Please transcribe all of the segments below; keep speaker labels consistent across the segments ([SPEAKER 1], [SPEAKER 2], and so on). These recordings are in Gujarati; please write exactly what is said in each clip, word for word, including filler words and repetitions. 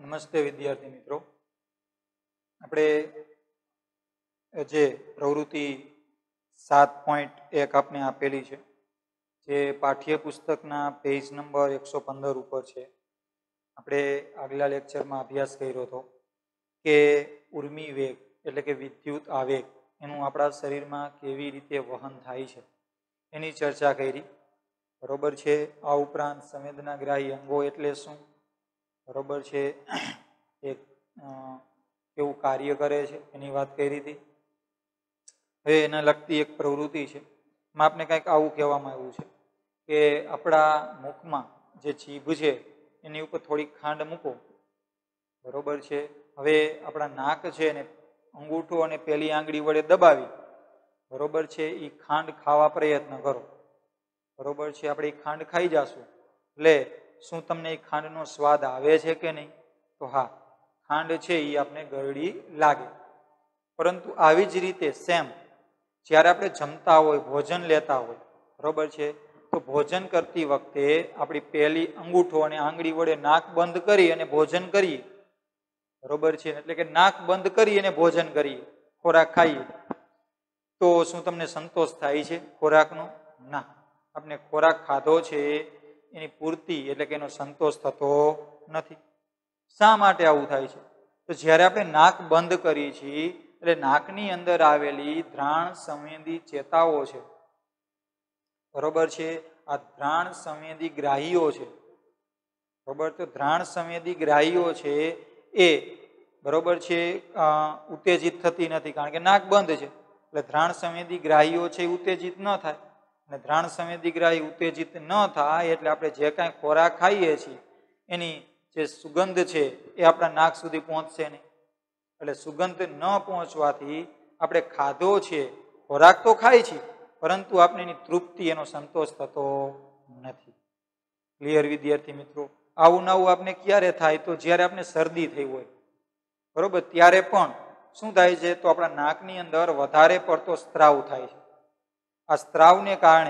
[SPEAKER 1] નમસ્તે વિદ્યાર્થી મિત્રો, આપણે જે પ્રવૃત્તિ સાત પોઈન્ટ એક આપને આપેલી છે, જે પાઠ્યપુસ્તકના પેજ નંબર એકસો પંદર ઉપર છે. આપણે આગલા લેક્ચરમાં અભ્યાસ કર્યો હતો કે ઉર્મી વેગ એટલે કે વિદ્યુત આવેગ એનું આપણા શરીરમાં કેવી રીતે વહન થાય છે એની ચર્ચા કરી. બરોબર છે. આ ઉપરાંત સંવેદનાગ્રાહી અંગો એટલે શું, બરોબર છે, એક કેવું કાર્ય કરે છે એની વાત કરી હતી. હવે એના લગતી એક પ્રવૃત્તિ છે, એમાં આપણે કંઈક આવું કહેવામાં આવ્યું છે કે આપણા મુખમાં જે જીભ છે એની ઉપર થોડી ખાંડ મૂકો. બરોબર છે. હવે આપણા નાક છે ને અંગૂઠો અને પેલી આંગળી વડે દબાવી, બરોબર છે, એ ખાંડ ખાવા પ્રયત્ન કરો. બરોબર છે. આપણે એ ખાંડ ખાઈ જશું એટલે શું તમને એ ખાંડનો સ્વાદ આવે છે કે નહીં? તો હા, ખાંડ છે એ આપણે ગળડી લાગે. પરંતુ આવી જ રીતે સેમ જ્યારે આપણે જમતા હોય, ભોજન લેતા હોય, બરોબર છે, તો ભોજન કરતી વખતે આપણી પહેલી અંગૂઠો અને આંગળી વડે નાક બંધ કરી અને ભોજન કરીએ. બરોબર છે. એટલે કે નાક બંધ કરી અને ભોજન કરીએ, ખોરાક ખાઈએ, તો શું તમને સંતોષ થાય છે ખોરાકનો? ના. આપણે ખોરાક ખાધો છે એની પૂર્તિ એટલે કે એનો સંતોષ થતો નથી. શા માટે આવું થાય છે? તો જ્યારે આપણે નાક બંધ કરીએ છીએ એટલે નાકની અંદર આવેલી ઘ્રાણ સંવેદી ચેતાઓ છે, બરોબર છે, આ ઘ્રાણ સંવેદી ગ્રાહીઓ છે, બરોબર. તો ઘ્રાણ સંવેદી ગ્રાહીઓ છે એ બરોબર છે ઉત્તેજિત થતી નથી, કારણ કે નાક બંધ છે. એટલે ઘ્રાણ સંવેદી ગ્રાહીઓ છે એ ઉત્તેજિત ન થાય, અને ઘ્રાણ સંવેદી ગ્રાહી ઉત્તેજિત ન થાય એટલે આપણે જે કાંઈ ખોરાક ખાઈએ છીએ એની જે સુગંધ છે એ આપણા નાક સુધી પહોંચશે નહીં. એટલે સુગંધ ન પહોંચવાથી આપણે ખાધો છે, ખોરાક તો ખાય છે, પરંતુ આપણે એની તૃપ્તિ, એનો સંતોષ થતો નથી. ક્લિયર વિદ્યાર્થી મિત્રો? આવું નવું આપણે ક્યારે થાય? તો જ્યારે આપણે શરદી થઈ હોય, બરોબર, ત્યારે પણ શું થાય છે? તો આપણા નાકની અંદર વધારે પડતો સ્ત્રાવ થાય છે. આ સ્ત્રાવને કારણે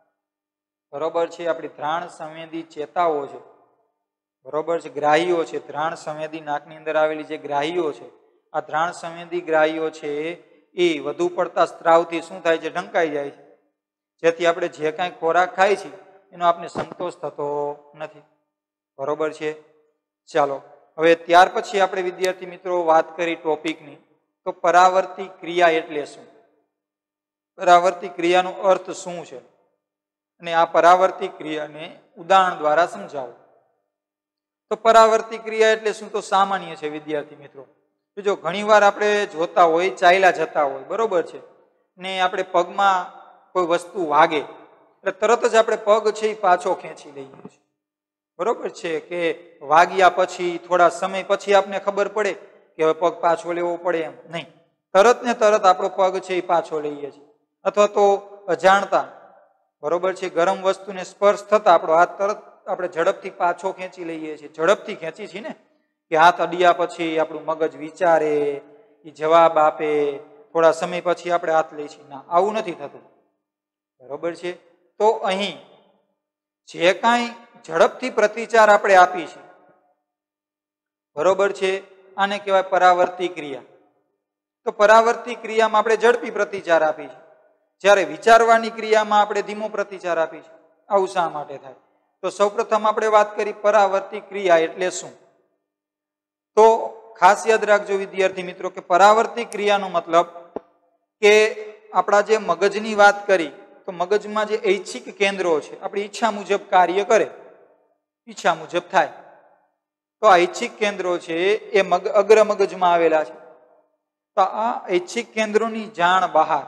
[SPEAKER 1] બરોબર છે આપણી ઘ્રાણ સંવેદી ચેતાઓ છે, બરોબર છે, ગ્રાહીઓ છે, ઘ્રાણ સંવેદી નાકની અંદર આવેલી જે ગ્રાહીઓ છે, આ ઘ્રાણ સંવેદી ગ્રાહીઓ છે એ વધુ પડતા સ્ત્રાવથી શું થાય છે? ઢંકાઈ જાય છે. જેથી આપણે જે કાંઈ ખોરાક ખાય છે એનો આપણે સંતોષ થતો નથી. બરોબર છે. ચાલો, હવે ત્યાર પછી આપણે વિદ્યાર્થી મિત્રો વાત કરી ટોપિકની, તો પરાવર્તી ક્રિયા એટલે શું? પરાવર્તી ક્રિયાનો અર્થ શું છે? અને આ પરાવર્તી ક્રિયાને ઉદાહરણ દ્વારા સમજાવો. તો પરાવર્તી ક્રિયા એટલે શું? તો સામાન્ય છે વિદ્યાર્થી મિત્રો. જો ઘણી વાર આપણે જોતા હોય, ચાલ્યા જતા હોય, બરોબર છે, ને આપણે પગમાં કોઈ વસ્તુ વાગે એટલે તરત જ આપણે પગ છે એ પાછો ખેંચી લઈએ છીએ. બરોબર છે કે વાગ્યા પછી થોડા સમય પછી આપને ખબર પડે કે હવે પગ પાછો લેવો પડે, એમ નહીં. તરત ને તરત આપણો પગ છે એ પાછો લઈએ છીએ. અથવા તો અજાણતા, બરોબર છે, ગરમ વસ્તુને સ્પર્શ થતા આપણો હાથ તરત આપણે ઝડપથી પાછો ખેંચી લઈએ છીએ. ઝડપથી ખેંચી છીએ ને, કે હાથ અડ્યા પછી આપણું મગજ વિચારે, એ જવાબ આપે, થોડા સમય પછી આપણે હાથ લઈએ છીએ. ના, આવું નથી થતું. બરોબર છે. તો અહીં જે કાંઈ ઝડપથી પ્રતિચાર આપણે આપી છે, બરોબર છે, આને કહેવાય પરાવર્તી ક્રિયા. તો પરાવર્તી ક્રિયામાં આપણે ઝડપી પ્રતિચાર આપી છે, જ્યારે વિચારવાની ક્રિયામાં આપણે ધીમો પ્રતિચાર આપી છે. આવું શા માટે થાય? તો સૌપ્રથમ આપણે વાત કરી પરાવર્તી ક્રિયા એટલે શું. તો ખાસ યાદ રાખજો વિદ્યાર્થી મિત્રો કે પરાવર્તી ક્રિયાનો મતલબ કે આપણા જે મગજની વાત કરી, તો મગજમાં જે ઐચ્છિક કેન્દ્રો છે આપણી ઈચ્છા મુજબ કાર્ય કરે, ઈચ્છા મુજબ થાય. તો આ ઐચ્છિક કેન્દ્રો છે એ મગ અગ્ર મગજમાં આવેલા છે. તો આ ઐચ્છિક કેન્દ્રોની જાણ બહાર,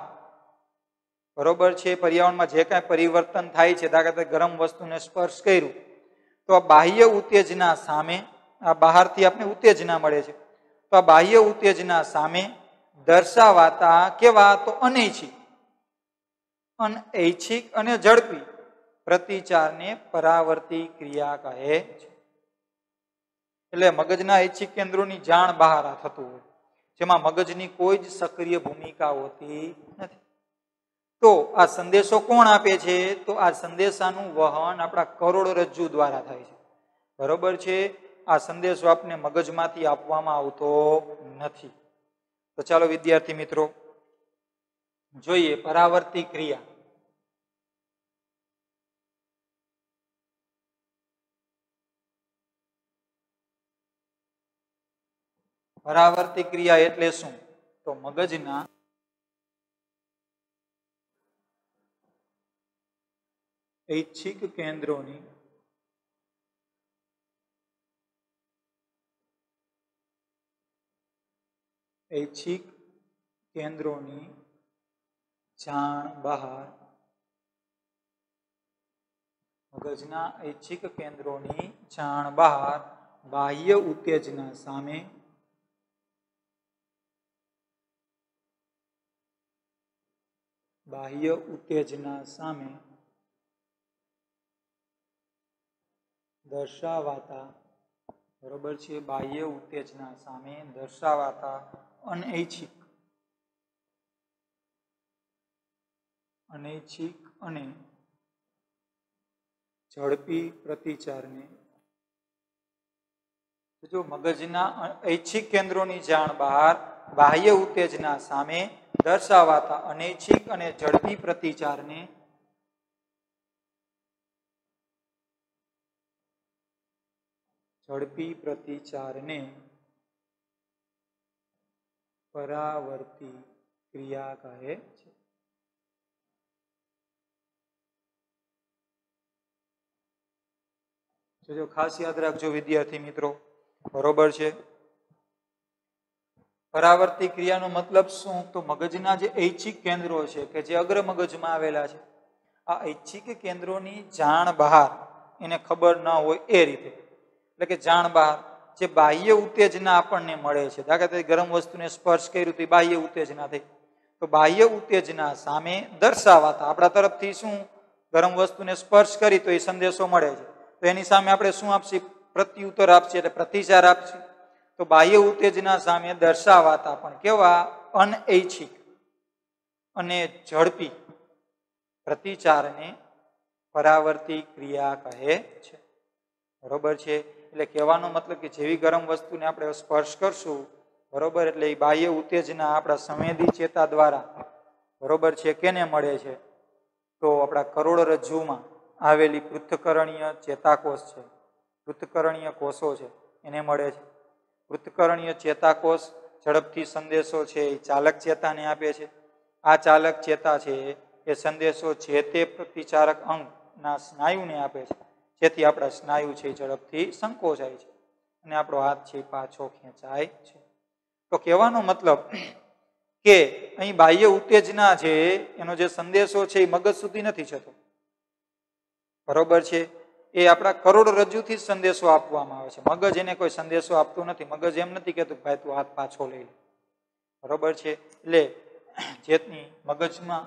[SPEAKER 1] બરોબર છે, પર્યાવરણમાં જે કાંઈ પરિવર્તન થાય છે, દાખલા તરીકે ગરમ વસ્તુને સ્પર્શ કર્યું, તો આ બાહ્ય ઉત્તેજના સામે, આ બહારથી આપણે ઉત્તેજના મળે છે, તો આ બાહ્ય ઉત્તેજના સામે દર્શાવાતા કેવા? તો અનૈચ્છિક, અનૈચ્છિક અને ઝડપી પ્રતિચારને પરાવર્તી ક્રિયા કહે છે. એટલે મગજના ઐચ્છિક કેન્દ્રોની જાણ બહાર આ થતું હોય, જેમાં મગજની કોઈ જ સક્રિય ભૂમિકા હોતી નથી. તો આ સંદેશો કોણ આપે છે? તો આ સંદેશાનું વહન આપણા કરોડરજ્જુ દ્વારા થાય છે. બરોબર છે. આ સંદેશો આપને મગજમાંથી આપવામાં આવતો નથી. તો ચાલો વિદ્યાર્થી મિત્રો જોઈએ પરાવર્તી ક્રિયા. પરાવર્તી ક્રિયા એટલે શું? તો મગજના ઐચ્છિક કેન્દ્રોની ઐચ્છિક કેન્દ્રોની જાણ બહાર મગજના ઐચ્છિક કેન્દ્રોની જાણ બહાર બાહ્ય ઉત્તેજના સામે બાહ્ય ઉત્તેજના સામે દર્શાવાતા બરોબર છે બાહ્ય ઉત્તેજના સામે દર્શાવાતા અનૈચ્છિક અનૈચ્છિક અને ઝડપી પ્રતિચારને જો મગજના ઐચ્છિક કેન્દ્રોની જાણ બહાર બાહ્ય ઉત્તેજના સામે દર્શાવાતા અનૈચ્છિક અને ઝડપી પ્રતિચારને ઝડપી પ્રતિચારને પરાવર્તી ક્રિયા કહે છે. જો ખાસ યાદ રાખજો વિદ્યાર્થી મિત્રો, બરોબર છે. પરાવર્તી ક્રિયાનો મતલબ શું? તો મગજના જે ઐચ્છિક કેન્દ્રો છે કે જે અગ્ર મગજમાં આવેલા છે, આ ઐચ્છિક કેન્દ્રોની જાણ બહાર એને ખબર ન હોય એ રીતે, એટલે કે જાણ બહાર જે બાહ્ય ઉત્તેજના આપણને મળે છે, દાખલા તરીકે ગરમ વસ્તુને સ્પર્શ કર્યું તો બાહ્ય ઉત્તેજના થઈ, તો બાહ્ય ઉત્તેજના સામે દર્શાવાતા આપણા તરફથી શું ગરમ વસ્તુને સ્પર્શ કરી તો એ સંદેશો મળે છે, તો એની સામે આપણે શું આપશે? પ્રત્યુત્તર આપશે, એટલે પ્રતિચાર આપશે. તો બાહ્ય ઉત્તેજના સામે દર્શાવાતા પણ કેવા અનૈચ્છિક અને ઝડપી પ્રતિચારને પરાવર્તી ક્રિયા કહે છે. બરોબર છે. એટલે કહેવાનો મતલબ કે જેવી ગરમ વસ્તુને આપણે સ્પર્શ કરશું, બરોબર, એટલે એ બાહ્ય ઉત્તેજના આપણા સંવેદી ચેતા દ્વારા, બરોબર છે, કેને મળે છે? તો આપણા કરોડરજ્જુમાં આવેલી પૃથ્થકરણીય ચેતાકોષ છે, પૃથ્થકરણીય કોષો છે, એને મળે છે. પૃથ્થકરણીય ચેતાકોષ ઝડપથી સંદેશો છે એ ચાલક ચેતાને આપે છે. આ ચાલક ચેતા છે એ સંદેશો જે તે પ્રતિચારક અંગના સ્નાયુને આપે છે, જેથી આપણા સ્નાયુ છે ઝડપથી સંકોચાય છે અને આપણો હાથ છે પાછો ખેંચાય છે. તો કહેવાનો મતલબ કે અહીં બાહ્ય ઉત્તેજના છે એનો જે સંદેશો છે એ મગજ સુધી નથી જતો, બરોબર છે. એ આપણા કરોડરજ્જુથી જ સંદેશો આપવામાં આવે છે. મગજ એને કોઈ સંદેશો આપતું નથી. મગજ એમ નથી કહેતું ભાઈ તું હાથ પાછો લઈ લે, બરોબર છે. એટલે જેની મગજમાં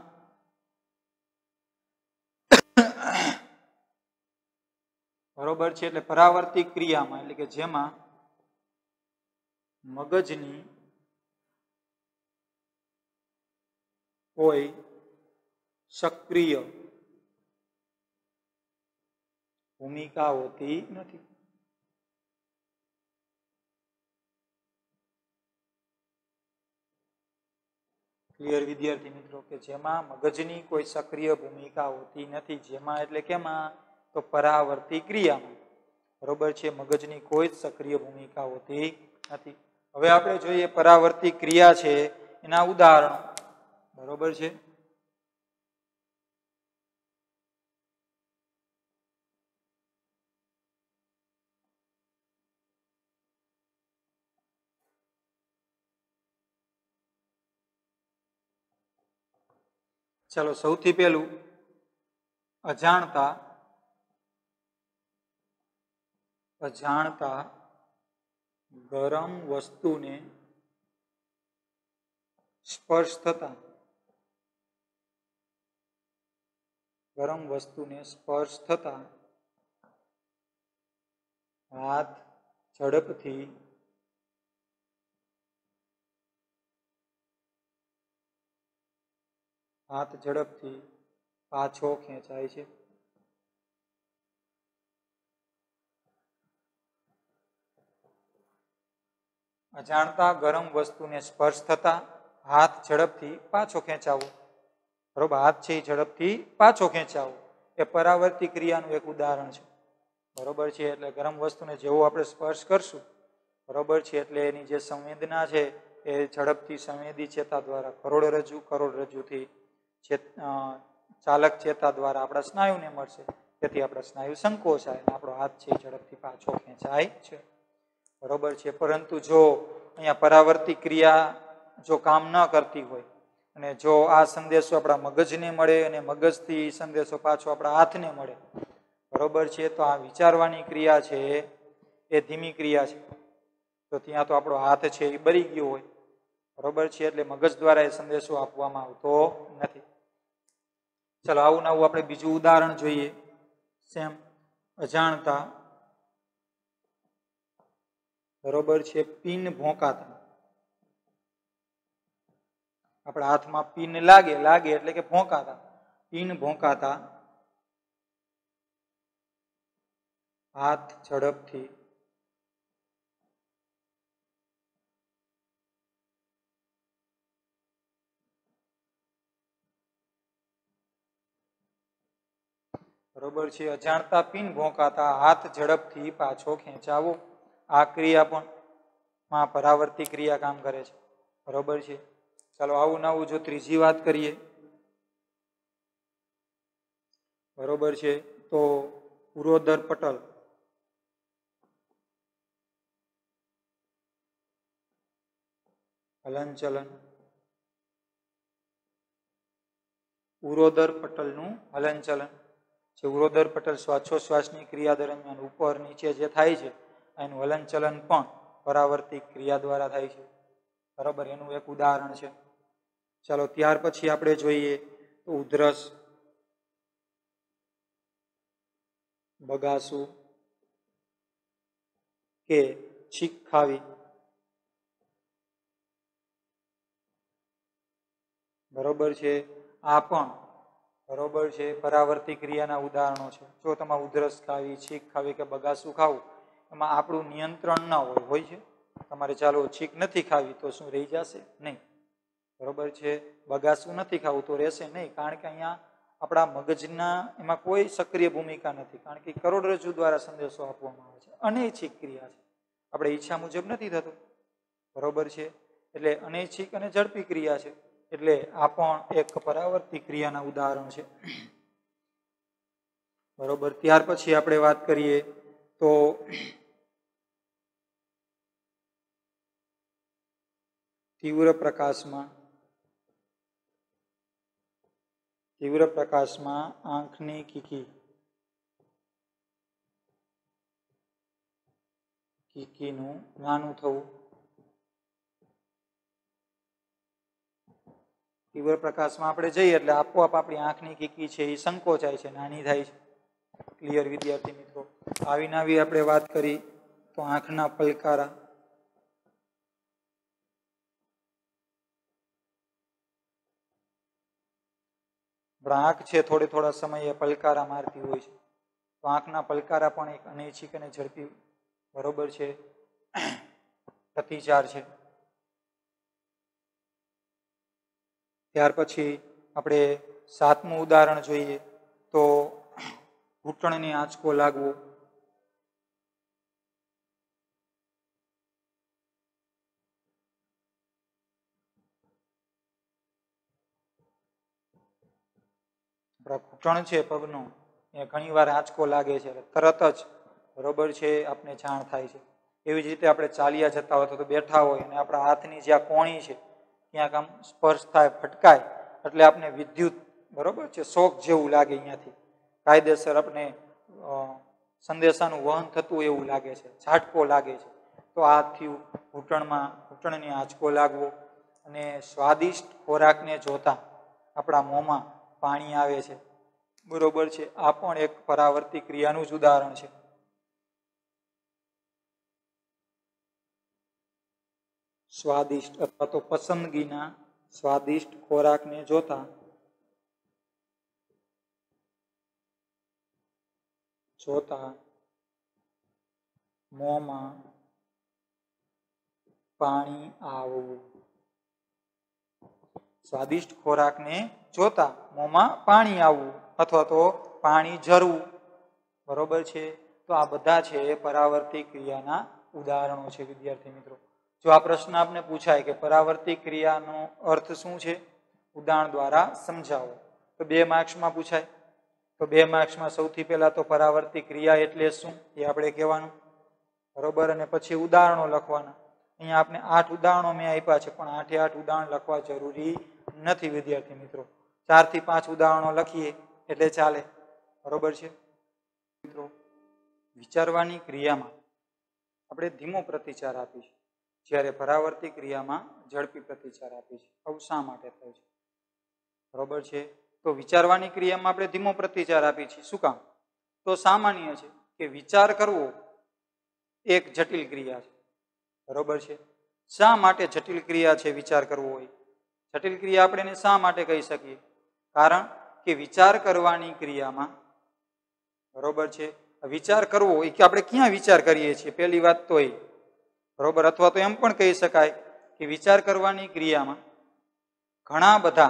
[SPEAKER 1] બરોબર છે, એટલે પરાવર્તી ક્રિયામાં, એટલે કે જેમાં મગજની કોઈ સક્રિય ભૂમિકા હોતી નથી. ક્લિયર વિદ્યાર્થી મિત્રો? કે જેમાં મગજની કોઈ સક્રિય ભૂમિકા હોતી નથી. જેમાં એટલે કેમાં? તો પરાવર્તી ક્રિયામાં, બરોબર છે, મગજની કોઈ જ સક્રિય ભૂમિકા હોતી નથી. હવે આપણે જોઈએ પરાવર્તી ક્રિયા છે એના ઉદાહરણો, બરોબર છે. ચાલો સૌથી પહેલું અજાણતા અજાણતા ગરમ વસ્તુને સ્પર્શ થતા ગરમ વસ્તુને સ્પર્શ થતા હાથ ઝડપથી હાથ ઝડપથી પાછો ખેંચાય છે. અજાણતા ગરમ વસ્તુને સ્પર્શ થતા હાથ ઝડપથી પાછો ખેંચાવો. બરોબર, હાથ છે એ ઝડપથી પાછો ખેંચાવો એ પરાવર્તી ક્રિયાનું એક ઉદાહરણ છે. બરોબર છે, એટલે ગરમ વસ્તુને જેવો આપણે સ્પર્શ કરશું, બરોબર છે, એટલે એની જે સંવેદના છે એ ઝડપથી સંવેદી ચેતા દ્વારા કરોડરજ્જુ, કરોડરજ્જુથી ચાલક ચેતા દ્વારા આપણા સ્નાયુને મળશે. તેથી આપણા સ્નાયુ સંકોચાય અને આપણો હાથ છે એ ઝડપથી પાછો ખેંચાય છે. બરોબર છે, પરંતુ જો અહીંયા પરાવર્તી ક્રિયા જો કામ ન કરતી હોય અને જો આ સંદેશો આપણા મગજને મળે અને મગજથી સંદેશો પાછો આપણા હાથને મળે, બરોબર છે, તો આ વિચારવાની ક્રિયા છે એ ધીમી ક્રિયા છે. તો ત્યાં તો આપણો હાથ છે એ બળી ગયો હોય. બરોબર છે, એટલે મગજ દ્વારા એ સંદેશો આપવામાં આવતો નથી. ચલો આવું નવું આપણે બીજું ઉદાહરણ જોઈએ. સેમ અજાણતા, બરોબર છે, પિન ભોંકાતા. આપણા હાથમાં પિન લાગે લાગે એટલે કે ભોંકાતા, પિન ભોંકાતા હાથ ઝડપથી બરોબર છે, અજાણતા પિન ભોંકાતા હાથ ઝડપથી પાછો ખેંચાવો. આ ક્રિયા પણ માં પરાવર્તી ક્રિયા કામ કરે છે. બરોબર છે, ચાલો આવું નવું જો ત્રીજી વાત કરીએ, બરોબર છે, તો ઉરોદર પટલ. હલનચલન, ઉરોદર પટલનું હલનચલન. જે ઉરોદર પટલ શ્વાસોશ્વાસની ક્રિયા દરમિયાન ઉપર નીચે જે થાય છે એનું હલનચલન પણ પરાવર્તી ક્રિયા દ્વારા થાય છે. બરાબર, એનું એક ઉદાહરણ છે. ચાલો ત્યાર પછી આપણે જોઈએ તો ઉધરસ, બગાસું કે છીંક ખાવી. બરોબર છે, આ પણ બરોબર છે પરાવર્તી ક્રિયાના ઉદાહરણો છે. જો તમારે ઉધરસ ખાવી, છીંક ખાવી કે બગાસું ખાવું, એમાં આપણું નિયંત્રણ ના હોય હોય છે. તમારે ચાલો છીંક નથી ખાવી તો શું રહી જશે? નહીં. બરોબર છે, બગાસું નથી ખાવું તો રહેશે નહીં, કારણ કે અહીંયા આપણા મગજના એમાં કોઈ સક્રિય ભૂમિકા નથી, કારણ કે કરોડરજ્જુ દ્વારા સંદેશો આપવામાં આવે છે. અનૈચ્છિક ક્રિયા છે, આપણે ઈચ્છા મુજબ નથી થતું. બરોબર છે, એટલે અનૈચ્છિક અને ઝડપી ક્રિયા છે. એટલે આ પણ એક પરાવર્તી ક્રિયાના ઉદાહરણ છે. બરોબર, ત્યાર પછી આપણે વાત કરીએ તો તીવ્ર પ્રકાશમાં તીવ્ર પ્રકાશમાં આંખની કીકી કીકીનું નાનું થવું. તીવ્ર પ્રકાશમાં આપણે જઈએ એટલે આપોઆપ આપણી આંખની કીકી છે એ સંકોચાય છે, નાની થાય છે. ક્લિયર વિદ્યાર્થી મિત્રો? આવી નાવી આપણે વાત કરી તો આંખના પલકારા, આંખ છે થોડે થોડા સમયે પલકારા મારતી હોય છે, તો આંખના પલકારા પણ એક અનૈચ્છિક અને ઝડપી બરોબર છે પ્રતિચાર છે. ત્યાર પછી આપણે સાતમું ઉદાહરણ જોઈએ તો ઘૂંટણને આંચકો લાગવો. ઘૂંટણ છે પગનું, એ ઘણી વાર આંચકો લાગે છે, તરત જ બરોબર છે આપને જાણ થાય છે. એવી જ રીતે આપણે ચાલ્યા જતા હોય તો બેઠા હોય અને આપણા હાથની જ્યાં કોણી છે ક્યાંક આમ સ્પર્શ થાય, ફટકાય એટલે આપણે વિદ્યુત બરોબર છે શોક જેવું લાગે, અહીંયાથી કાયદેસર આપણે સંદેશાનું વહન થતું એવું લાગે છે, ઝાટકો લાગે છે. તો આથી ઘૂંટણમાં ઘૂંટણને આંચકો લાગવો. અને સ્વાદિષ્ટ ખોરાકને જોતા આપણા મોંમાં પાણી આવે છે. બરોબર છે, આ પણ એક પરાવર્તી ક્રિયાનું જ ઉદાહરણ છે. સ્વાદિષ્ટ અથવા તો પસંદગીના સ્વાદિષ્ટ ખોરાકને જોતા જોતા મોંમાં પાણી આવવું. સ્વાદિષ્ટ ખોરાકને જોતા મોંમાં પાણી આવવું અથવા તો પાણી ઝરવું. બરોબર છે. તો આ બધા છે એ પરાવર્તિત ક્રિયાના ઉદાહરણો છે વિદ્યાર્થી મિત્રો. જો આ પ્રશ્ન આપને પૂછાય કે પરાવર્તિત ક્રિયાનો અર્થ શું છે, ઉદાહરણ દ્વારા સમજાવો, તો બે માર્ક્સમાં પૂછાય. તો બે માર્ક્સમાં સૌથી પહેલા તો પરાવર્તિત ક્રિયા એટલે શું એ આપણે કહેવાનું. બરોબર. અને પછી ઉદાહરણો લખવાના. અહીંયા આપણે આઠ ઉદાહરણો મેં આપ્યા છે, પણ આઠે આઠ ઉદાહરણ લખવા જરૂરી નથી વિદ્યાર્થી મિત્રો. ચાર થી પાંચ ઉદાહરણો લખીએ એટલે ચાલે. બરોબર છે મિત્રો. વિચારવાની ક્રિયામાં આપણે ધીમો પ્રતિચાર આપીશું, જ્યારે પરાવર્તિત ક્રિયામાં ઝડપી પ્રતિચાર આપીશું. આવું શા માટે થાય છે? બરોબર છે. તો વિચારવાની ક્રિયામાં આપણે ધીમો પ્રતિચાર આપીએ છીએ. શું કામ? તો સામાન્ય છે કે વિચાર કરવો એક જટિલ ક્રિયા છે. બરોબર છે. શા માટે જટિલ ક્રિયા છે વિચાર કરવો હોય? જટિલ ક્રિયા આપણે એને શા માટે કહી શકીએ? કારણ કે વિચાર કરવાની ક્રિયામાં, બરોબર છે, વિચાર કરવો એ કે આપણે ક્યાં વિચાર કરીએ છીએ પહેલી વાત તો એ. બરોબર. અથવા તો એમ પણ કહી શકાય કે વિચાર કરવાની ક્રિયામાં ઘણા બધા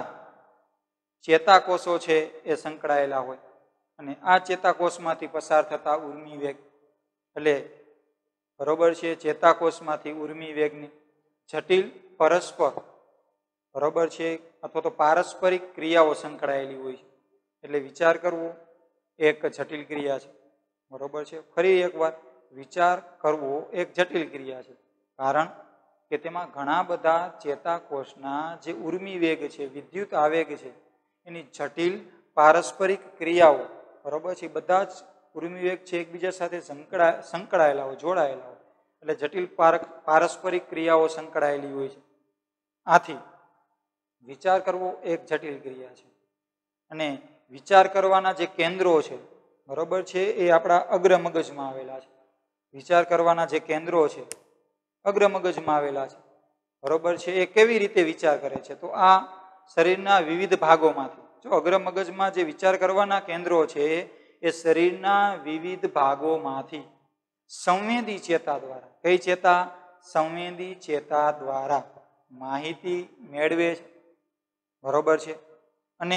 [SPEAKER 1] ચેતાકોષો છે એ સંકળાયેલા હોય અને આ ચેતાકોષમાંથી પસાર થતા ઉર્મિ વેગ, એટલે બરોબર છે, ચેતાકોષમાંથી ઉર્મિ વેગની જટિલ પરસ્પર, બરોબર છે, અથવા તો પારસ્પરિક ક્રિયાઓ સંકળાયેલી હોય છે. એટલે વિચાર કરવો એક જટિલ ક્રિયા છે. બરોબર છે. ફરી એકવાર, વિચાર કરવો એક જટિલ ક્રિયા છે કારણ કે તેમાં ઘણા બધા ચેતાકોષના જે ઉર્મિ વેગ છે, વિદ્યુત આવેગ છે, એની જટિલ પારસ્પરિક ક્રિયાઓ, બરોબર છે, બધા જ ઉર્મિ વેગ છે એકબીજા સાથે સંકળા સંકળાયેલા હોય, જોડાયેલા હોય. એટલે જટિલ પારસ્પરિક ક્રિયાઓ સંકળાયેલી હોય છે. આથી વિચાર કરવો એક જટિલ ક્રિયા છે. અને વિચાર કરવાના જે કેન્દ્રો છે, બરોબર છે, એ આપણા અગ્ર મગજમાં આવેલા છે. વિચાર કરવાના જે કેન્દ્રો છે અગ્ર મગજમાં આવેલા છે. બરોબર છે. એ કેવી રીતે વિચાર કરે છે? તો આ શરીરના વિવિધ ભાગોમાંથી, જો અગ્ર મગજમાં જે વિચાર કરવાના કેન્દ્રો છે એ શરીરના વિવિધ ભાગોમાંથી સંવેદી ચેતા દ્વારા, કઈ ચેતા? સંવેદી ચેતા દ્વારા માહિતી મેળવે છે. બરોબર છે. અને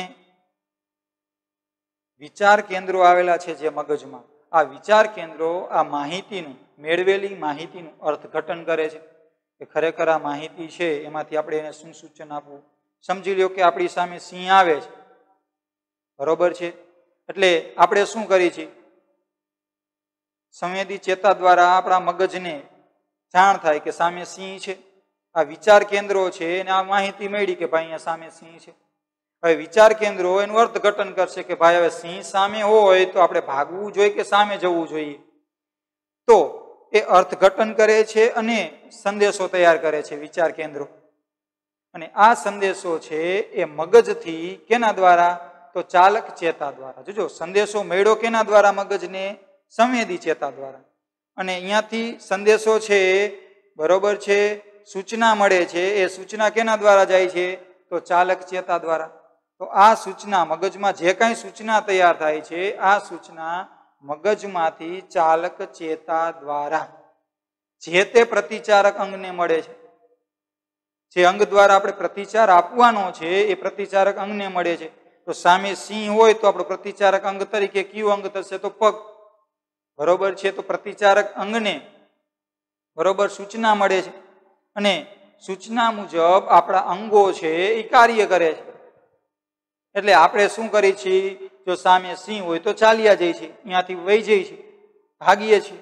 [SPEAKER 1] વિચાર કેન્દ્રો આવેલા છે જે મગજમાં, આ વિચાર કેન્દ્રો આ માહિતીનું, મેળવેલી માહિતીનું અર્થઘટન કરે છે કે ખરેખર આ માહિતી છે એમાંથી આપણે એને શું સૂચન આપવું. સમજી લો કે આપણી સામે સિંહ આવે છે. બરોબર છે. એટલે આપણે શું કરીએ છીએ? સંવેદી ચેતા દ્વારા આપણા મગજને જાણ થાય કે સામે સિંહ છે. આ વિચાર કેન્દ્રો છે એને આ માહિતી મળી કે ભાઈ અહીંયા સામે સિંહ છે. હવે વિચાર કેન્દ્રો એનું અર્થઘટન કરશે કે ભાઈ હવે સિંહ સામે હોય તો આપણે ભાગવું જોઈએ કે સામે જવું જોઈએ. તો એ અર્થઘટન કરે છે અને સંદેશો તૈયાર કરે છે વિચાર કેન્દ્રો. અને આ સંદેશો છે એ મગજથી કેના દ્વારા? તો ચાલક ચેતા દ્વારા. જોજો, સંદેશો મળ્યો કેના દ્વારા? મગજને, સંવેદી ચેતા દ્વારા. અને અહીંયાથી સંદેશો છે, બરોબર છે, સૂચના મળે છે. એ સૂચના કેના દ્વારા જાય છે? તો ચાલક ચેતા દ્વારા. તો આ સૂચના મગજમાં જે કાંઈ સૂચના તૈયાર થાય છે, આ સૂચના મગજમાંથી ચાલક ચેતા દ્વારા જે તે પ્રતિચારક અંગને મળે છે. જે અંગ દ્વારા આપણે પ્રતિચાર આપવાનો છે એ પ્રતિચારક અંગને મળે છે. તો સામે સિંહ હોય તો આપણો પ્રતિચારક અંગ તરીકે કયું અંગ થશે? તો પગ. બરોબર છે. તો પ્રતિચારક અંગને, બરોબર, સૂચના મળે છે અને સૂચના મુજબ આપણા અંગો છે એ કાર્ય કરે છે. એટલે આપણે શું કરીએ છીએ? જો સામે સિંહ હોય તો ચાલ્યા જઈએ છીએ, અહીંયાથી વહી જઈએ છીએ, ભાગીએ છીએ.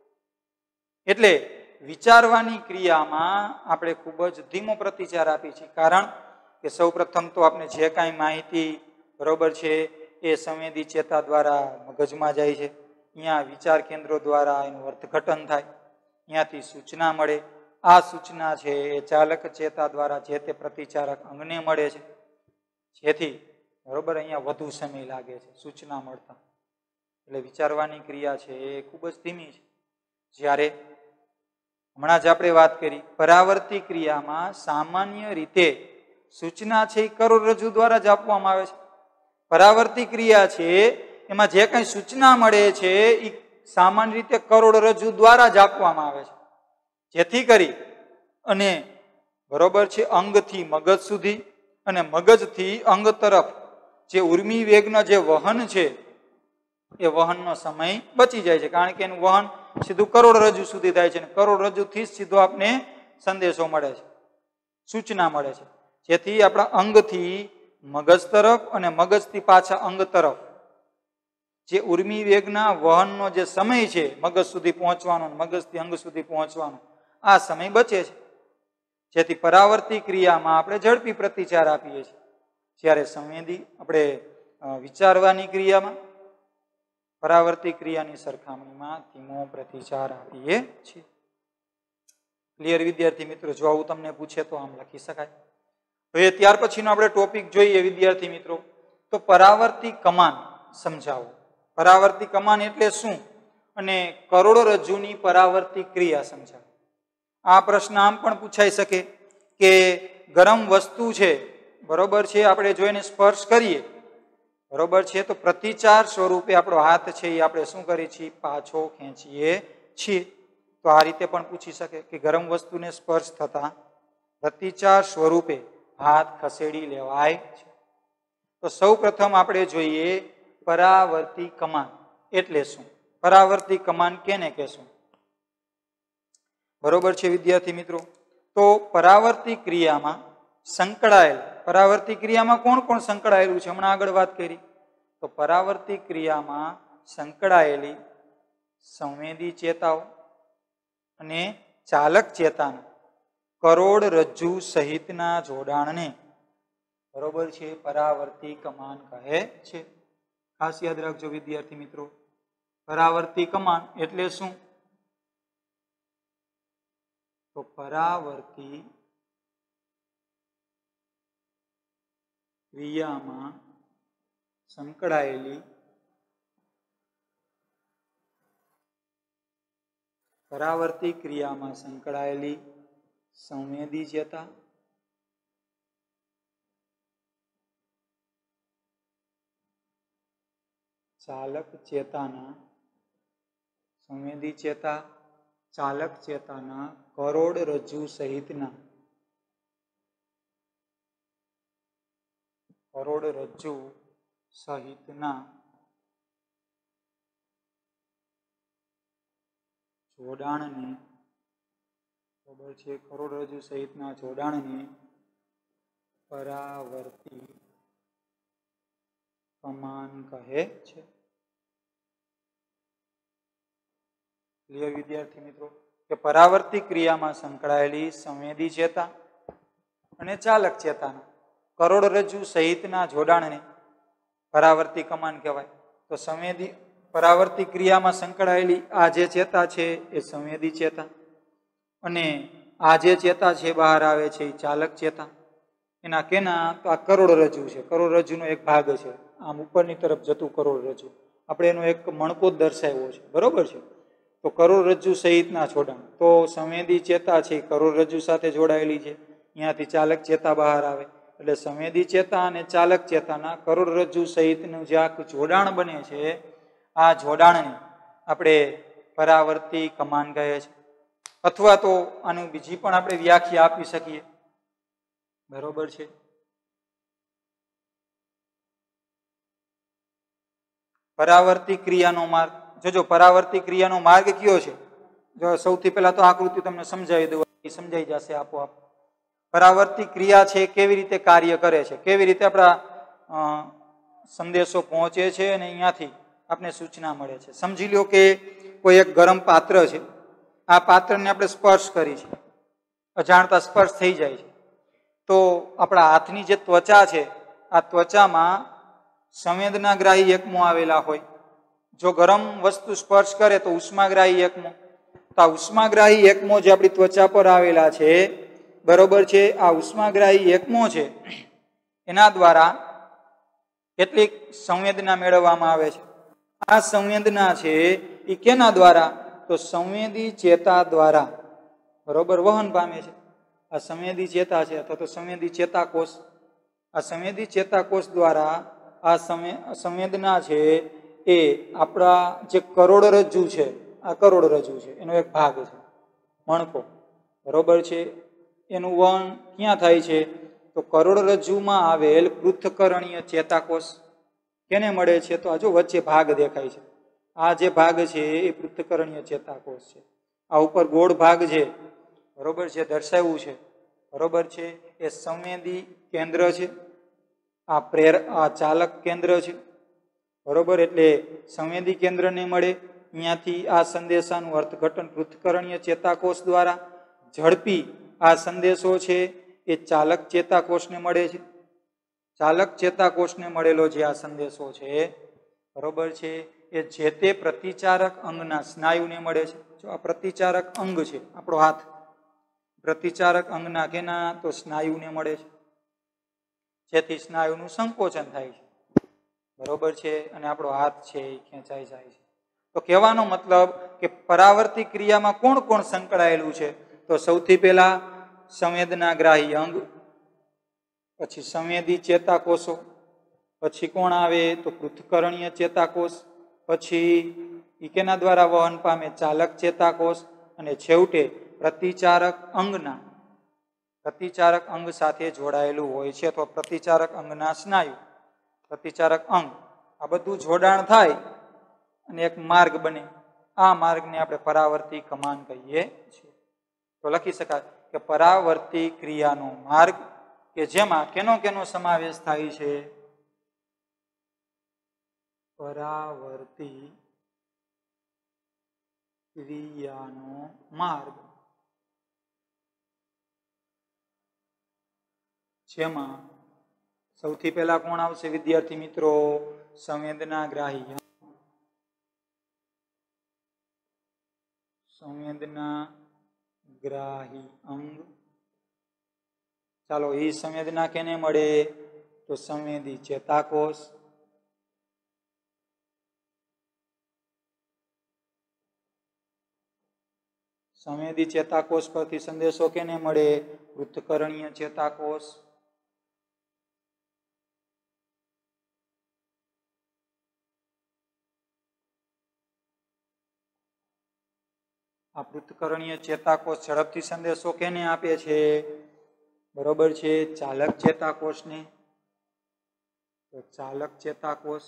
[SPEAKER 1] એટલે વિચારવાની ક્રિયામાં આપણે ખૂબ જ ધીમો પ્રતિચાર આપીએ છીએ કારણ કે સૌ પ્રથમ તો આપણે જે કાંઈ માહિતી, બરોબર છે, એ સંવેદી ચેતા દ્વારા મગજમાં જાય છે. અહીંયા વિચાર કેન્દ્રો દ્વારા એનું અર્થઘટન થાય, અહીંયાથી સૂચના મળે. આ સૂચના છે એ ચાલક ચેતા દ્વારા જે તે પ્રતિચારક અંગને મળે છે. જેથી, બરોબર, અહીંયા વધુ સમય લાગે છે સૂચના મળતા. એટલે વિચારવાની ક્રિયા છે એ ખૂબ જ ધીમી છે. જ્યારે હમણાં જ આપણે વાત કરી પરાવર્તિત ક્રિયામાં સામાન્ય રીતે સૂચના છે એ કરોડરજ્જુ દ્વારા જ આપવામાં આવે છે. પરાવર્તિત ક્રિયા છે એમાં જે કંઈ સૂચના મળે છે એ સામાન્ય રીતે કરોડરજ્જુ દ્વારા જ આપવામાં આવે છે. જેથી કરી અને બરોબર છે અંગથી મગજ સુધી અને મગજથી અંગ તરફ જે ઉર્મી વેગનો જે વહન છે એ વહનનો સમય બચી જાય છે, કારણ કે એનું વહન સીધું કરોડરજ્જુ સુધી થાય છે અને કરોડરજ્જુથી સીધો આપને સંદેશો મળે છે, સૂચના મળે છે, જેથી આપણા અંગથી મગજ તરફ અને મગજથી પાછા અંગ તરફ જે ઉર્મી વેગના વહનનો જે સમય છે મગજ સુધી પહોંચવાનો, મગજથી અંગ સુધી પહોંચવાનો, આ સમય બચે છે, જેથી પરાવર્તી ક્રિયામાં આપણે ઝડપી પ્રતિચાર આપીએ છીએ, જ્યારે સંવેદી આપણે વિચારવાની ક્રિયામાં પરાવર્તી ક્રિયાની સરખામણીમાં ધીમો પ્રતિચાર આપીએ છીએ. ક્લિયર વિદ્યાર્થી મિત્રો? જો આવું તમને પૂછે તો આમ લખી શકાય. હવે ત્યાર પછીનો આપણે ટોપિક જોઈએ વિદ્યાર્થી મિત્રો, તો પરાવર્તી કમાન સમજાવો. પરાવર્તી કમાન એટલે શું અને કરોડરજ્જુની પરાવર્તી ક્રિયા સમજાવો. આ પ્રશ્ન આમ પણ પૂછાઈ શકે કે ગરમ વસ્તુ છે, બરોબર છે, આપણે જોઈને સ્પર્શ કરીએ, બરોબર છે, તો પ્રતિચાર સ્વરૂપે આપણો હાથ છે એ આપણે શું કરીએ છીએ? પાછો ખેંચીએ છીએ. તો આ રીતે પણ પૂછી શકે કે ગરમ વસ્તુને સ્પર્શ થતા પ્રતિચાર સ્વરૂપે હાથ ખસેડી લેવાય છે. તો સૌ પ્રથમ આપણે જોઈએ પરાવર્તી કમાન એટલે શું? પરાવર્તી કમાન કેને કહેશું? બરોબર છે વિદ્યાર્થી મિત્રો? તો પરાવર્તી ક્રિયામાં સંકળાયેલ, પરાવર્તી ક્રિયામાં કોણ કોણ સંકળાયેલું છે? હમણાં આગળ વાત કરી. તો પરાવર્તી ક્રિયામાં સંકળાયેલી સંવેદી ચેતાઓ અને ચાલક ચેતાના કરોડરજ્જુ સહિતના જોડાણને બરોબર છે પરાવર્તી કમાન કહે છે. ખાસ યાદ રાખજો વિદ્યાર્થી મિત્રો, પરાવર્તી કમાન એટલે શું? તો પરાવર્તી ક્રિયામાં સંકળાયેલી પરાવર્તી ક્રિયામાં સંકળાયેલી સંવેદી ચેતા ચાલક ચેતાના સંવેદી ચેતા ચાલક ચેતાના કરોડરજ્જુ સહિતના કરોડરજ્જુ સહિતના જોડાણને બરાબર છે કરોડરજ્જુ સહિતના જોડાણને પરાવર્તી કમાન કહે છે. ક્લિયર વિદ્યાર્થી મિત્રો? કે પરાવર્તી ક્રિયામાં સંકળાયેલી સંવેદી ચેતા અને ચાલક ચેતાના કરોડરજ્જુ સહિતના જોડાણને પરાવર્તી કમાન કહેવાય. તો સંવેદી પરાવર્તી ક્રિયામાં સંકળાયેલી આ જે ચેતા છે એ સંવેદી ચેતા અને આ જે ચેતા છે બહાર આવે છે એ ચાલક ચેતા. એના કેના? તો આ કરોડરજ્જુ છે, કરોડરજ્જુનો એક ભાગ છે, આમ ઉપરની તરફ જતું કરોડરજ્જુ, આપણે એનો એક મણકો જ દર્શાવ્યો છે, બરોબર છે. તો કરોડરજ્જુ સહિતના જોડાણ, તો સંવેદી ચેતા છે કરોડરજ્જુ સાથે જોડાયેલી છે, અહીંયાથી ચાલક ચેતા બહાર આવે એટલે સંવેદી ચેતા અને ચાલક ચેતાના કરોડરજ્જુ સહિતનું જે આખું જોડાણ બને છે, આ જોડાણને આપણે પરાવર્તી કમાન કહે છે. અથવા તો આનું બીજી પણ આપણે વ્યાખ્યા આપી શકીએ, બરોબર છે. પરાવર્તી ક્રિયાનો માર્ગ જોજો, પરાવર્તી ક્રિયાનો માર્ગ કયો છે? જો સૌથી પહેલા તો આકૃતિ તમને સમજાવી દઉં, સમજાઈ જશે આપોઆપ. પરાવર્તી ક્રિયા છે કેવી રીતે કાર્ય કરે છે, કેવી રીતે આપણા સંદેશો પહોંચે છે અને અહીંયાથી આપણે સૂચના મળે છે. સમજી લો કે કોઈ એક ગરમ પાત્ર છે, આ પાત્રને આપણે સ્પર્શ કરી છે, અજાણતા સ્પર્શ થઈ જાય છે, તો આપણા હાથની જે ત્વચા છે આ ત્વચામાં સંવેદનાગ્રાહી એકમો આવેલા હોય. જો ગરમ વસ્તુ સ્પર્શ કરે તો ઉષ્માગ્રાહી એકમો, તો આ ઉષ્માગ્રાહી એકમો જે આપણી ત્વચા પર આવેલા છે, બરોબર છે, આ ઉષ્માગ્રાહી એકમો છે એના દ્વારા કેટલીક સંવેદના મેળવવામાં આવે છે. આ સંવેદના છે એ કેના દ્વારા? તો સંવેદી ચેતા દ્વારા બરોબર વહન પામે છે. આ સંવેદી ચેતા છે અથવા તો સંવેદી ચેતાકોષ, આ સંવેદી ચેતાકોષ દ્વારા આ સંવેદના છે એ આપણા જે કરોડરજ્જુ છે, આ કરોડરજ્જુ છે એનો એક ભાગ છે, મણકો, બરોબર છે. એનું વહન ક્યાં થાય છે? તો કરોડરજ્જુમાં આવેલ પૃથ્થકરણીય ચેતાકોષ કેને મળે છે? તો આ જો વચ્ચે ભાગ દેખાય છે, આ જે ભાગ છે એ પૃથ્થકરણીય ચેતાકોષ છે. આ ઉપર ગોળ ભાગ છે, બરોબર છે, દર્શાવ્યું છે, બરોબર છે, એ સંવેદી કેન્દ્ર છે. આ પ્રેર આ ચાલક કેન્દ્ર છે, બરોબર. એટલે સંવેદી કેન્દ્રને મળે, અહીંયાથી આ સંદેશાનું અર્થઘટન પૃથ્થકરણીય ચેતાકોષ દ્વારા ઝડપી આ સંદેશો છે એ ચાલક ચેતાકોષને મળે છે. ચાલક ચેતાકોષને મળેલો જે આ સંદેશો છે, બરોબર છે, એ જે તે પ્રતિચારક અંગના સ્નાયુને મળે છે. જો આ પ્રતિચારક અંગ છે આપણો હાથ, પ્રતિચારક અંગના કેના? તો સ્નાયુને મળે છે, જેથી સ્નાયુનું સંકોચન થાય છે, બરોબર છે, અને આપણો હાથ છે એ ખેંચાઈ જાય છે. તો કહેવાનો મતલબ કે પરાવર્તિત ક્રિયામાં કોણ કોણ સંકળાયેલું છે? તો સૌથી પહેલા સંવેદનાગ્રાહી અંગ, પછી સંવેદી ચેતાકોષો, પછી કોણ આવે? તો પૃથ્થકરણીય ચેતાકોષ, પછી ઈ કેના દ્વારા વહન પામે? ચાલક ચેતાકોષ, અને છેવટે પ્રતિચારક અંગના પ્રતિચારક અંગ સાથે જોડાયેલું હોય છે, તો પ્રતિચારક અંગના સ્નાયુ, પ્રતિચારક અંગ, આ બધું જોડાણ થાય અને એક માર્ગ બને. આ માર્ગને આપણે પરાવર્તી કમાન કહીએ છીએ. તો લખી શકાય કે પરાવર્તી ક્રિયાનો માર્ગ કે જેમાં કેનો કેનો સમાવેશ થાય છે? પરાવર્તી ક્રિયાનો માર્ગ, જેમાં સૌથી પહેલા કોણ આવશે વિદ્યાર્થી મિત્રો? સંવેદનાગ્રાહી સંવેદનાગ્રાહી અંગ. ચાલો, એ સંવેદના કેને મળે? તો સંવેદી ચેતાકોષ, સંવેદી ચેતાકોષ પરથી સંદેશો કેને મળે? પૃથ્થકરણીય ચેતાકોષ, આ પૃથ્થકરણીય ચેતાકોષ ઝડપથી સંદેશો કેને આપે છે? બરોબર છે, ચાલક ચેતાકોષને. તો ચાલક ચેતાકોષ,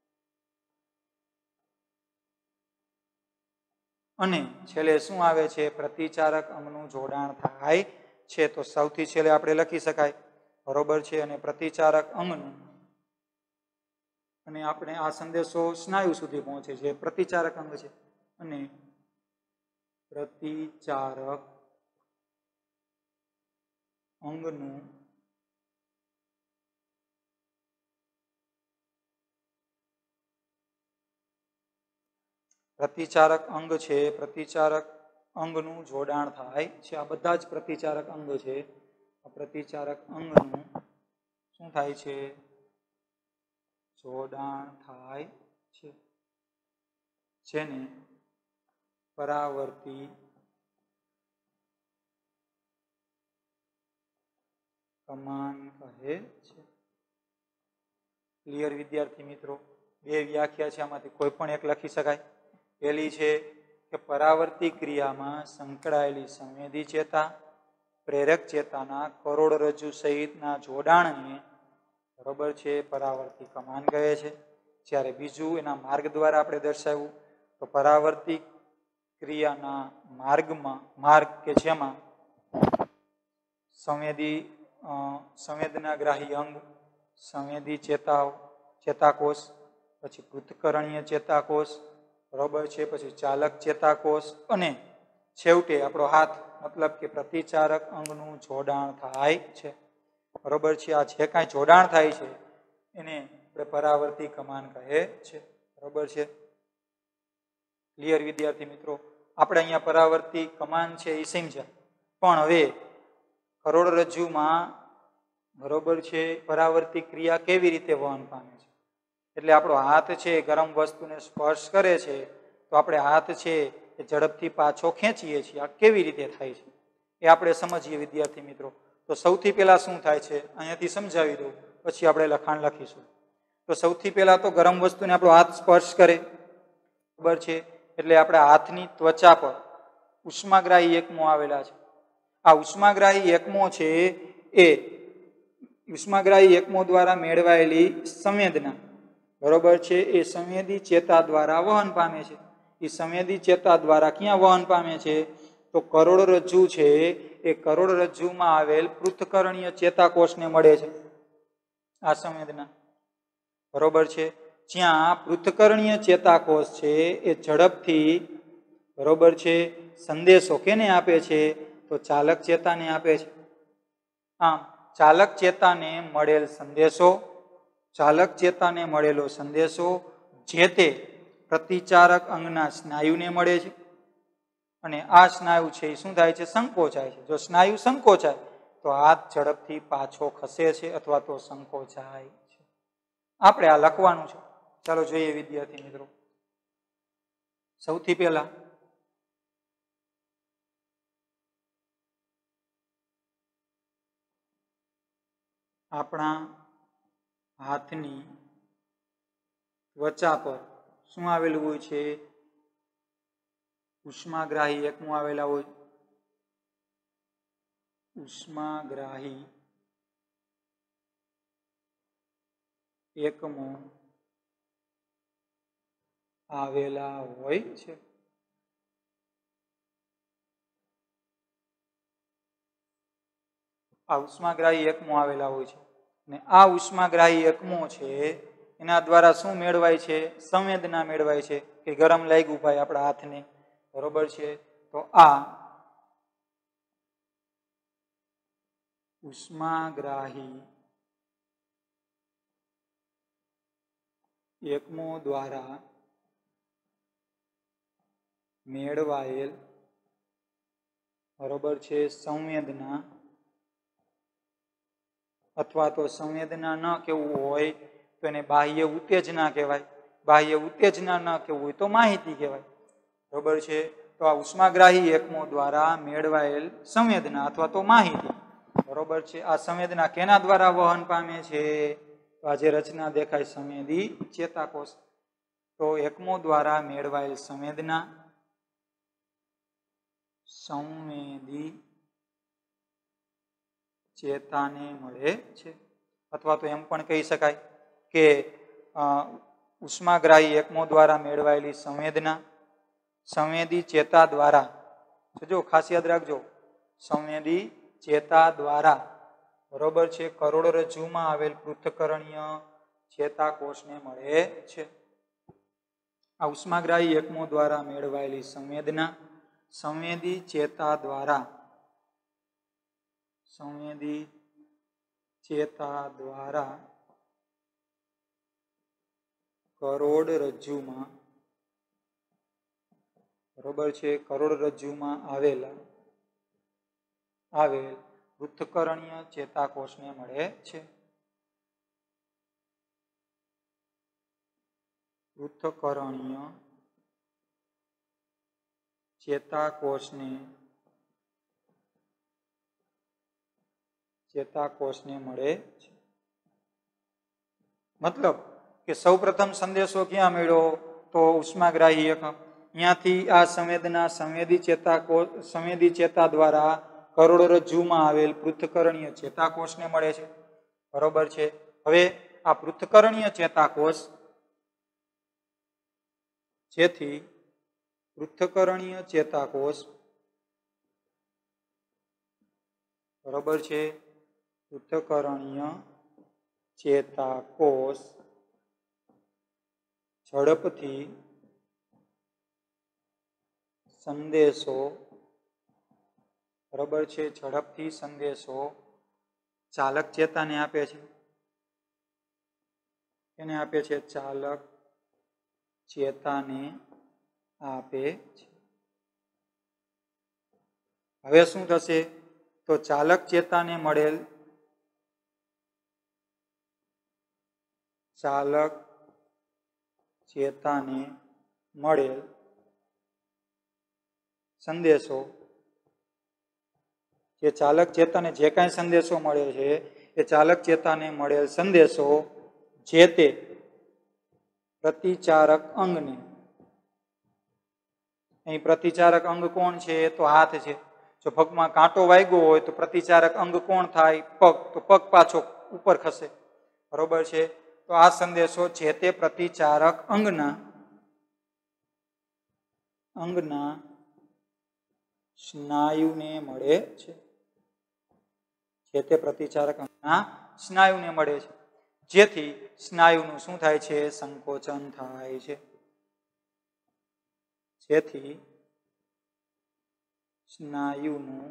[SPEAKER 1] અને છેલ્લે શું આવે છે? પ્રતિચારક અંગનું જોડાણ થાય છે. તો સૌથી છેલ્લે આપણે લખી શકાય, બરોબર છે, અને પ્રતિચારક અંગનું, અને આપણે આ સંદેશો સ્નાયુ સુધી પહોંચે છે, પ્રતિચારક અંગ છે, અને પ્રતિચારક અંગનું પ્રતિચારક અંગ છે, પ્રતિચારક અંગનું જોડાણ થાય છે. આ બધા જ પ્રતિચારક અંગ છે. આ પ્રતિચારક અંગનું શું થાય છે? જોડાણ થાય છે, જેને પરાવર્તી કમાન કહે છે. ક્લિયર વિદ્યાર્થી મિત્રો? બે વ્યાખ્યા છે, આમાંથી કોઈ પણ એક લખી શકાય. પહેલી છે કે પરાવર્તી ક્રિયામાં સંકળાયેલી સંવેદી ચેતા પ્રેરક ચેતાના કરોડરજ્જુ સહિતના જોડાણને, બરોબર છે, પરાવર્તી કમાન કહે છે. જ્યારે બીજું એના માર્ગ દ્વારા આપણે દર્શાવ્યું, તો પરાવર્તી ક્રિયાના માર્ગમાં માર્ગ કે જેમાં સંવેદી સંવેદનાગ્રાહી અંગ, સંવેદી ચેતાઓ ચેતાકોષ, પછી પૃથ્થકરણીય ચેતાકોષ, બરોબર છે, પછી ચાલક ચેતાકોષ, અને છેવટે આપણો હાથ, મતલબ કે પ્રતિચારક અંગનું જોડાણ થાય છે, બરોબર છે. આ જે કાંઈ જોડાણ થાય છે એને આપણે પરાવર્તી કમાન કહે છે, બરોબર છે. ક્લિયર વિદ્યાર્થી મિત્રો? આપણે અહીંયા પરાવર્તી કમાન છે એ સમજ્યા, પણ હવે કરોડરજ્જુમાં, બરોબર છે, પરાવર્તી ક્રિયા કેવી રીતે વહન પામે છે? એટલે આપણો હાથ છે ગરમ વસ્તુને સ્પર્શ કરે છે, તો આપણે હાથ છે એ ઝડપથી પાછો ખેંચીએ છીએ. આ કેવી રીતે થાય છે એ આપણે સમજીએ વિદ્યાર્થી મિત્રો. તો સૌથી પહેલા શું થાય છે અહીંયાથી સમજાવી દઉં, પછી આપણે લખાણ લખીશું. તો સૌથી પહેલા તો ગરમ વસ્તુને આપણો હાથ સ્પર્શ કરે, બરાબર છે, એટલે આપણે હાથની ત્વચા પર ઉષ્માગ્રાહી એકમો આવેલા છે. આ ઉષ્માગ્રાહી એકમો છે એ ઉષ્માગ્રાહી એકમો દ્વારા મેળવાયેલી સંવેદના બરોબર છે એ સંવેદી ચેતા દ્વારા વહન પામે છે. એ સંવેદી ચેતા દ્વારા ક્યાં વહન પામે છે? તો કરોડરજ્જુ છે એ કરોડરજ્જુમાં આવેલ પૃથ્થકરણીય ચેતાકોષને મળે છે આ સંવેદના. બરોબર છે. જ્યાં પૃથ્થકરણીય ચેતાકોષ છે એ ઝડપથી બરોબર છે સંદેશો કેને આપે છે? તો ચાલક ચેતાને આપે છે. આમ ચાલક ચેતાને મળેલ સંદેશો ચાલક ચેતાને મળેલો સંદેશો જે તે પ્રતિચારક અંગના સ્નાયુને મળે છે અને આ સ્નાયુ છે એ શું થાય છે? સંકોચાય છે. જો સ્નાયુ સંકોચાય તો હાથ ઝડપથી પાછો ખસે છે અથવા તો સંકોચાય છે. આપણે આ લખવાનું છે. ચાલો જોઈએ વિદ્યાર્થી મિત્રો. સૌથી પહેલા આપણા હાથની ત્વચા પર શું આવેલું હોય છે? ઉષ્માગ્રાહી એકમો આવેલા હોય. ઉષ્માગ્રાહી એકમો આવેલા હોય છે. આ ઉષ્માગ્રાહી એકમો આવેલા હોય છે અને આ ઉષ્માગ્રાહી એકમો છે એના દ્વારા શું મેળવાય છે? સંવેદના મેળવાય છે કે ગરમ લાગ્યું ભાઈ આપણા હાથને. બરોબર છે. તો આ ઉષ્માગ્રાહી એકમો દ્વારા મેળવાયેલ બરોબર છે સંવેદના અથવા તો સંવેદના ન કેવું હોય તો એને બાહ્ય ઉત્તેજના કહેવાય. બાહ્ય ઉત્તેજના ન કેવું હોય તો માહિતી કહેવાય. બરોબર છે. તો આ ઉષ્માગ્રાહી એકમો દ્વારા મેળવાયેલ સંવેદના અથવા તો માહિતી બરોબર છે. આ સંવેદના કેના દ્વારા વહન પામે છે? તો આ જે રચના દેખાય સંવેદી ચેતાકોષ. તો એકમો દ્વારા મેળવાયેલ સંવેદના સંવેદી ચેતાને મળે છે. અથવા તો એમ પણ કહી શકાય કે ઉષ્માગ્રાહી એકમો દ્વારા મેળવાયેલી સંવેદના સંવેદી ચેતા દ્વારા, જો ખાસ યાદ રાખજો, સંવેદી ચેતા દ્વારા બરોબર છે કરોડરજ્જુમાં આવેલ પૃથ્થકરણીય ચેતાકોષને મળે છે. આ ઉષ્માગ્રાહી એકમો દ્વારા મેળવાયેલી સંવેદના સંવેદી ચેતા દ્વારા સંવેદી ચેતા દ્વારા કરોડરજ્જુમાં બરોબર છે કરોડરજ્જુમાં આવેલા આવેલ પૃથ્થકરણીય ચેતાકોષને મળે છે. પૃથ્થકરણીય ચેતાકોષને ચેતાકોષને મળે છે. મતલબ કે સૌ પ્રથમ સંદેશો ક્યાં મળ્યો? તો ઉષ્માગ્રાહી એકમ. ત્યાંથી આ સંવેદના સંવેદી ચેતાકોષ સંવેદી ચેતા દ્વારા કરોડરજ્જુમાં આવેલ પૃથ્થકરણીય ચેતાકોષને મળે છે. બરોબર છે. હવે આ પૃથ્થકરણીય ચેતાકોષ જેથી પૃથ્થકરણીય ચેતાકોષ બરોબર છે પૃથ્થકરણીય ચેતાકોષ ઝડપથી સંદેશો બરોબર છે ઝડપથી સંદેશો ચાલક ચેતાને આપે છે. એને આપે છે ચાલક ચેતાને આપે છે. હવે શું થશે? તો ચાલક ચેતાને મળેલ ચાલક ચેતાને મળેલ સંદેશો જે ચાલક ચેતાને જે કાંઈ સંદેશો મળે છે એ ચાલક ચેતાને મળેલ સંદેશો જે તે પ્રતિચારક અંગને, અહીં પ્રતિચારક અંગ કોણ છે? તો હાથ છે. જો પગમાં કાંટો વાગ્યો હોય તો પ્રતિચારક અંગ કોણ થાય? પગ. તો પગ પાછો ઉપર ખસે. બરોબર છે. તો આ સંદેશો છે તે પ્રતિચારક અંગના અંગના સ્નાયુને મળે છે. જે તે પ્રતિચારક અંગના સ્નાયુને મળે છે. જેથી સ્નાયુનું શું થાય છે? સંકોચન થાય છે. જેથી સ્નાયુનું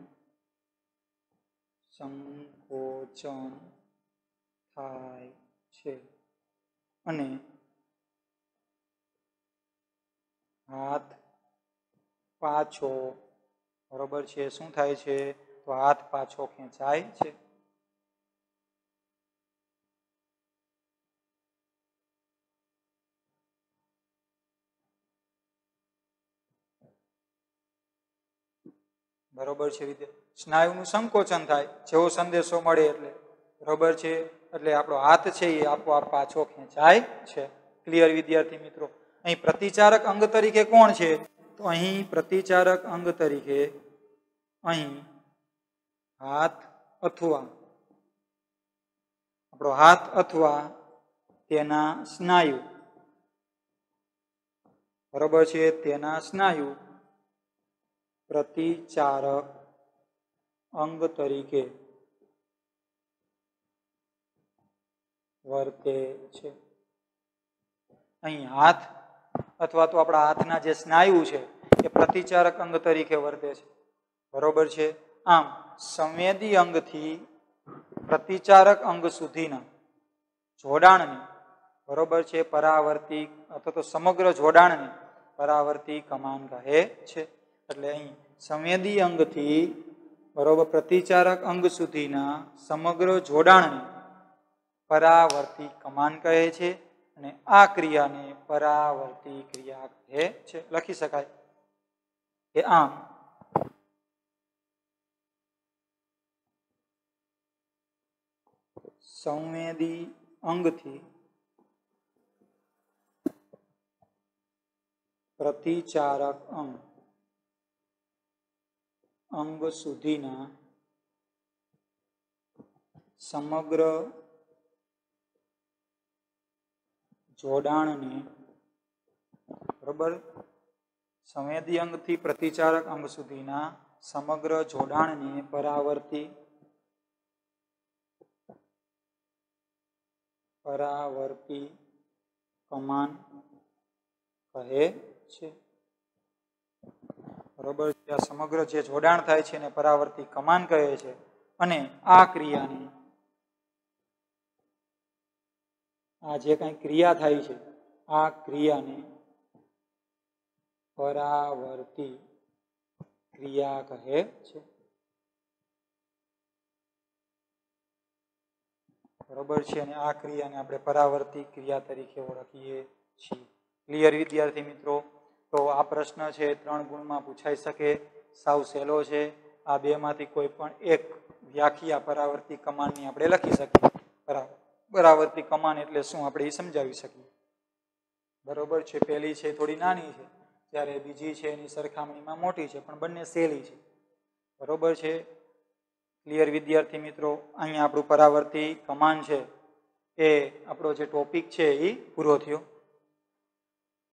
[SPEAKER 1] સંકોચન થાય છે અને હાથ પાછો, બરોબર છે, શું થાય છે? તો હાથ પાછો ખેંચાય છે. બરોબર છે વિદ્યાર્થી. સ્નાયુનું સંકોચન થાય જેવો સંદેશો મળે એટલે. બરોબર છે. એટલે આપણો હાથ છે એ આપોઆપ પાછો ખેંચાય છે. ક્લિયર વિદ્યાર્થી મિત્રો? અહીં પ્રતિચારક અંગ તરીકે કોણ છે? તો અહીં પ્રતિચારક અંગ તરીકે અહીં હાથ અથવા આપણો હાથ અથવા તેના સ્નાયુ, બરોબર છે, તેના સ્નાયુ પ્રતિચારક અંગ તરીકે વર્તે છે. અહીં હાથ અથવા તો આપણા હાથના જે સ્નાયુ છે એ પ્રતિચારક અંગ તરીકે વર્તે છે. બરોબર છે. આમ સંવેદી અંગથી પ્રતિચારક અંગ સુધીના જોડાણને, બરોબર છે, પરાવર્તી અથવા તો સમગ્ર જોડાણને પરાવર્તી કમાન કહે છે. એટલે અહીં સંવેદી અંગથી બરોબર પ્રતિચારક અંગ સુધીના સમગ્ર જોડાણને પરાવર્તી કમાન કહે છે અને આ ક્રિયાને પરાવર્તી ક્રિયા કહે છે. લખી શકાય કે આમ સંવેદી અંગથી પ્રતિચારક અંગ અંગ સુધીના સમગ્ર જોડાણને, બરોબર, સંવેદી અંગથી પ્રતિચારક અંગ સુધીના સમગ્ર જોડાણને પરાવર્તી પરાવર્તી કમાન કહે છે. બરોબર છે. આ સમગ્ર જે જોડાણ થાય છે એને પરાવર્તી કમાન કહે છે અને આ ક્રિયાને, આ જે કઈ ક્રિયા થાય છે આ ક્રિયાને પરાવર્તી ક્રિયા કહે છે. બરોબર છે. અને આ ક્રિયાને આપણે પરાવર્તી ક્રિયા તરીકે ઓળખીએ છીએ. ક્લિયર વિદ્યાર્થી મિત્રો? તો આ પ્રશ્ન છે ત્રણ ગુણમાં પૂછાઈ શકે, સાવ સહેલો છે. આ બે માંથી કોઈ પણ એક વ્યાખ્યા પરાવર્તી કમાનની આપણે લખી શકીએ. બરાબર. પરાવર્તી કમાન એટલે શું આપણે એ સમજાવી શકીએ. બરોબર છે. પહેલી છે થોડી નાની છે, જ્યારે બીજી છે એની સરખામણીમાં મોટી છે, પણ બંને સહેલી છે. બરોબર છે. ક્લિયર વિદ્યાર્થી મિત્રો? અહીંયા આપણું પરાવર્તી કમાન છે એ આપણો જે ટોપિક છે એ પૂરો થયો.